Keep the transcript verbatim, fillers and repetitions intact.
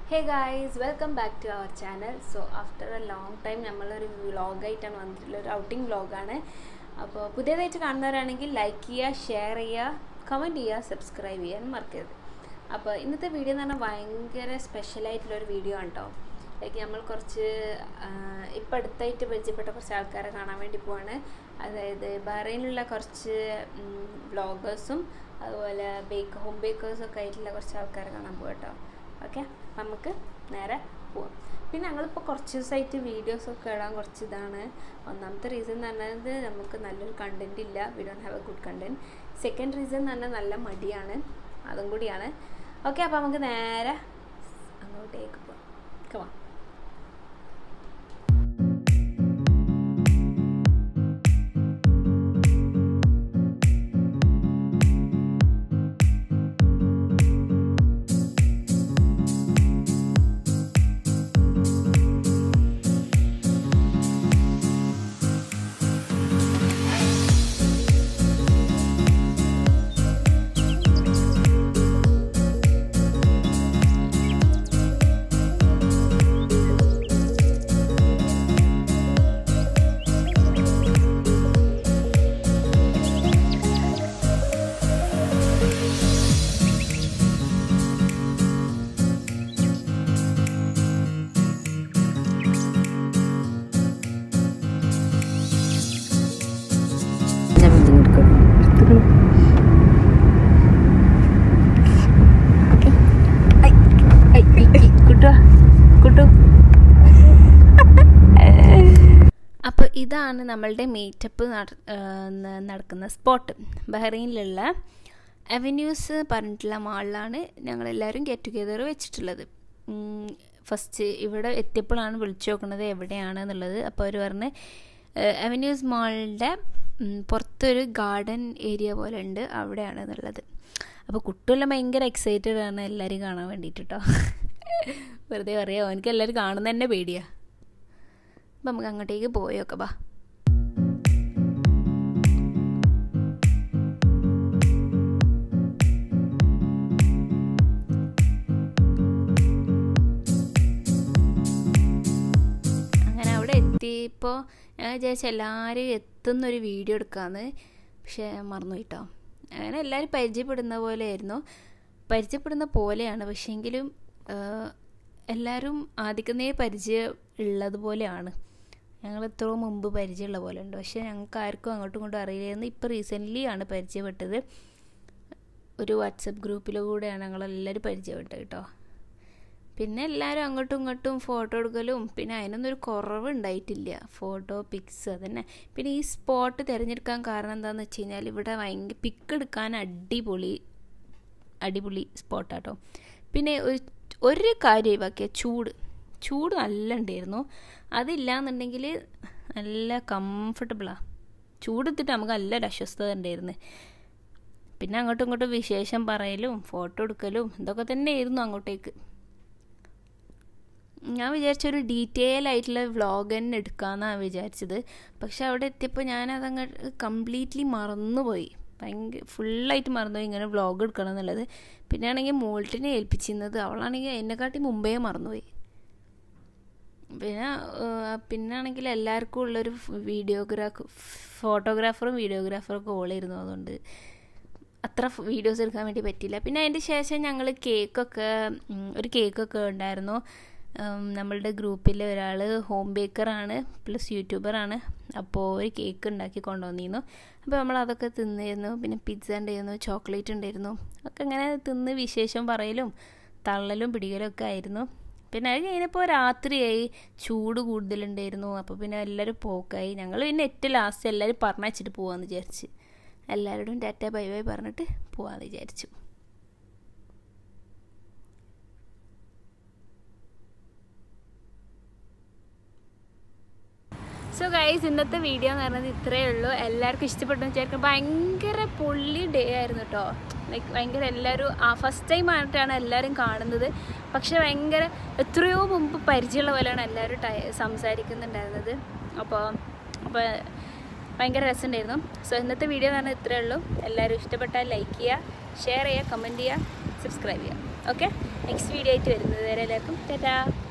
Hey guys, welcome back to our channel. So after a long time നമ്മളൊരു vlog ആയിട്ടാണ് വന്നിട്ടുള്ള ഒരു outing വ്ളോഗാണ്. അപ്പോൾ പുതിയതായിട്ട് കാണുന്നവരാണെങ്കിൽ ലൈക്ക് ചെയ്യുക, ഷെയർ ചെയ്യുക, കമൻറ്റ് ചെയ്യുക, സബ്സ്ക്രൈബ് ചെയ്യാൻ മറക്കരുത്. അപ്പോൾ ഇന്നത്തെ വീഡിയോ എന്ന് പറഞ്ഞാൽ ഭയങ്കര സ്പെഷ്യലായിട്ടുള്ളൊരു വീഡിയോ ആണ് കേട്ടോ. ലൈക്ക് നമ്മൾ കുറച്ച് ഇപ്പം അടുത്തായിട്ട് പരിചയപ്പെട്ട കുറച്ച് ആൾക്കാരെ കാണാൻ വേണ്ടി പോവാണ്. അതായത് ബഹ്റൈനിലുള്ള കുറച്ച് വ്ളോഗേഴ്സും അതുപോലെ ബേക്ക് ഹോം ബേക്കേഴ്സൊക്കെ ആയിട്ടുള്ള കുറച്ച് ആൾക്കാരെ കാണാൻ പോകാം കേട്ടോ. ഓക്കെ, അപ്പം നമുക്ക് നേരെ പോവാം. പിന്നെ ഞങ്ങളിപ്പോൾ കുറച്ച് ദിവസമായിട്ട് വീഡിയോസൊക്കെ ഇടാൻ കുറച്ച് ഇതാണ്. ഒന്നാമത്തെ റീസൺ എന്ന് പറഞ്ഞത് നമുക്ക് നല്ലൊരു കണ്ടൻറ് ഇല്ല, we don't have a good content. Second reason എന്ന് പറഞ്ഞാൽ നല്ല മടിയാണ്, അതും കൂടിയാണ്. ഓക്കെ, അപ്പോൾ നമുക്ക് നേരെ അങ്ങോട്ടേക്ക് പോവാം. കമാ അപ്പോൾ ഇതാണ് നമ്മളുടെ മീറ്റപ്പ് നടക്കുന്ന സ്പോട്ട്. ബഹ്റൈനിലുള്ള അവന്യൂസ് പറഞ്ഞിട്ടുള്ള മാളിലാണ് ഞങ്ങളെല്ലാവരും ഗെറ്റ് ടുഗെദർ വെച്ചിട്ടുള്ളത്. ഫസ്റ്റ് ഇവിടെ എത്തിയപ്പോഴാണ് വിളിച്ചു നോക്കുന്നത് എവിടെയാണ് എന്നുള്ളത്. അപ്പോൾ അവർ പറഞ്ഞ് അവന്യൂസ് മാളിൻ്റെ പുറത്തൊരു ഗാർഡൻ ഏരിയ പോലെ ഉണ്ട്, അവിടെയാണ് എന്നുള്ളത്. അപ്പോൾ കുട്ടിയെല്ലാം ഭയങ്കര എക്സൈറ്റഡ് ആണ് എല്ലാവരും കാണാൻ വേണ്ടിയിട്ട് കേട്ടോ. വെറുതെ പറയാമോ, എനിക്ക് എല്ലാവരും കാണുന്ന തന്നെ പേടിയാണ്. അപ്പം നമുക്ക് അങ്ങോട്ടേക്ക് പോയൊക്കെ ബാ. അങ്ങനെ അവിടെ എത്തിയപ്പോൾ ഞാൻ വിചാരിച്ച എല്ലാവരും എത്തുന്നൊരു വീഡിയോ എടുക്കാമെന്ന്, പക്ഷേ മറന്നു കേട്ടോ. അങ്ങനെ എല്ലാവരും പരിചയപ്പെടുന്ന പോലെയായിരുന്നു, പരിചയപ്പെടുന്ന പോലെയാണ്. പക്ഷേങ്കിലും എല്ലാവരും ആദ്യമേ പരിചയം ഉള്ളതുപോലെയാണ്. ഞങ്ങൾ എത്രയോ മുമ്പ് പരിചയമുള്ള പോലെ ഉണ്ട്, പക്ഷേ ഞങ്ങൾക്ക് ആർക്കും അങ്ങോട്ടും ഇങ്ങോട്ടും അറിയില്ലായിരുന്നു. ഇപ്പോൾ റീസെൻ്റ്ലി ആണ് പരിചയപ്പെട്ടത്. ഒരു വാട്സപ്പ് ഗ്രൂപ്പിലൂടെയാണ് ഞങ്ങളെല്ലാവരും പരിചയപ്പെട്ടത് കേട്ടോ. പിന്നെ എല്ലാവരും അങ്ങോട്ടും ഇങ്ങോട്ടും ഫോട്ടോ എടുക്കലും, പിന്നെ അതിനൊന്നും ഒരു കുറവ് ഉണ്ടായിട്ടില്ല. ഫോട്ടോ പിക്സ് അതന്നെ. പിന്നെ ഈ സ്പോട്ട് തിരഞ്ഞെടുക്കാൻ കാരണം എന്താണെന്ന് വെച്ച് കഴിഞ്ഞാൽ ഇവിടെ ഭയങ്കര പിക്ക് എടുക്കാൻ അടിപൊളി അടിപൊളി സ്പോട്ടാട്ടോ. പിന്നെ ഒരു ഒരു കാര്യം ഒഴിവാക്കിയ ചൂട് ചൂട് നല്ല ഉണ്ടായിരുന്നു. അതില്ലാന്നുണ്ടെങ്കിൽ നല്ല കംഫർട്ടബിളാണ്. ചൂടെത്തിട്ട് നമുക്ക് നല്ലൊരു അസ്വസ്ഥത ഉണ്ടായിരുന്നു. പിന്നെ അങ്ങോട്ടും ഇങ്ങോട്ടും വിശേഷം പറയലും ഫോട്ടോ എടുക്കലും ഇതൊക്കെ തന്നെ ആയിരുന്നു അങ്ങോട്ടേക്ക്. ഞാൻ വിചാരിച്ചൊരു ഡീറ്റെയിൽ ആയിട്ടുള്ള വ്ളോഗ് തന്നെ എടുക്കാമെന്നാണ് വിചാരിച്ചത്. പക്ഷെ അവിടെ എത്തിയപ്പോൾ ഞാനതങ്ങോട്ട് കംപ്ലീറ്റ്ലി മറന്നുപോയി. ഭയങ്കര ഫുള്ളായിട്ട് മറന്നുപോയി ഇങ്ങനെ വ്ളോഗ് എടുക്കണം എന്നുള്ളത്. പിന്നെ ആണെങ്കിൽ മോൾട്ടിനെ ഏൽപ്പിച്ചിരുന്നത്, അവളാണെങ്കിൽ എന്നെക്കാട്ടി മുമ്പേ മറന്നുപോയി. പിന്നെ പിന്നെ ആണെങ്കിൽ എല്ലാവർക്കും ഉള്ളൊരു വീഡിയോഗ്രാഫ് ഫോട്ടോഗ്രാഫറും വീഡിയോഗ്രാഫറും ഒക്കെ ഓളായിരുന്നു. അതുകൊണ്ട് അത്ര വീഡിയോസ് എടുക്കാൻ വേണ്ടി പറ്റിയില്ല. പിന്നെ അതിൻ്റെ ശേഷം ഞങ്ങൾ കേക്കൊക്കെ ഒരു കേക്കൊക്കെ ഉണ്ടായിരുന്നു. നമ്മളുടെ ഗ്രൂപ്പിൽ ഒരാൾ ഹോം ബേക്കറാണ് പ്ലസ് യൂട്യൂബറാണ്. അപ്പോൾ ഒരു കേക്ക് ഉണ്ടാക്കി കൊണ്ടുവന്നിരുന്നു. അപ്പോൾ നമ്മൾ അതൊക്കെ തിന്നിരുന്നു. പിന്നെ പിസ്സ ഉണ്ടായിരുന്നു, ചോക്ലേറ്റ് ഉണ്ടായിരുന്നു. ഒക്കെ ഇങ്ങനെ തിന്ന് വിശേഷം പറയലും തള്ളലും പിടിക്കലും ഒക്കെ ആയിരുന്നു. പിന്നെ അത് കഴിഞ്ഞപ്പോൾ രാത്രിയായി, ചൂട് കൂടുതലുണ്ടായിരുന്നു. അപ്പോൾ പിന്നെ എല്ലാവരും പോക്കായി. ഞങ്ങൾ പിന്നെ ഏറ്റവും ലാസ്റ്റ് എല്ലാവരും പറഞ്ഞയച്ചിട്ട് പോകാമെന്ന് വിചാരിച്ച്, എല്ലാവരോടും ടാറ്റ ബൈ ബൈ പറഞ്ഞിട്ട് പോകാമെന്ന് വിചാരിച്ചു. സോ ഗൈസ്, ഇന്നത്തെ വീഡിയോ എന്ന് പറയുന്നത് ഇത്രയേ ഉള്ളൂ. എല്ലാവർക്കും ഇഷ്ടപ്പെട്ടു വിചാരിക്കും. ഭയങ്കര പൊള്ളി ഡേ ആയിരുന്നു കേട്ടോ. ലൈക്ക് ഭയങ്കര എല്ലാവരും ആ ഫസ്റ്റ് ടൈം ആയിട്ടാണ് എല്ലാവരും കാണുന്നത്. പക്ഷെ ഭയങ്കര എത്രയോ മുമ്പ് പരിചയമുള്ള പോലെയാണ് എല്ലാവരും ടൈ സംസാരിക്കുന്നുണ്ടായിരുന്നത്. അപ്പോൾ അപ്പോൾ ഭയങ്കര രസമുണ്ടായിരുന്നു. സോ ഇന്നത്തെ വീഡിയോ എന്ന് പറഞ്ഞാൽ ഇത്രയേ ഉള്ളൂ. എല്ലാവരും ഇഷ്ടപ്പെട്ടാൽ ലൈക്ക് ചെയ്യുക, ഷെയർ ചെയ്യുക, കമൻറ്റ് ചെയ്യുക, സബ്സ്ക്രൈബ് ചെയ്യുക. ഓക്കെ, നെക്സ്റ്റ് വീഡിയോ ആയിട്ട് വരുന്നത് വരെ എല്ലാവർക്കും ടാറ്റാ.